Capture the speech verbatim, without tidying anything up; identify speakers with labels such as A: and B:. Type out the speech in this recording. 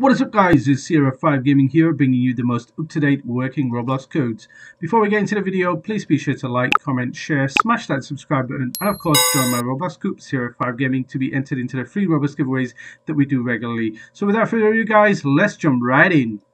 A: What is up, guys? It's SierraFiveGaming here, bringing you the most up-to-date working Roblox codes. Before we get into the video, please be sure to like, comment, share, smash that subscribe button, and of course join my Roblox group SierraFiveGaming to be entered into the free Roblox giveaways that we do regularly. So without further ado, guys, let's jump right in.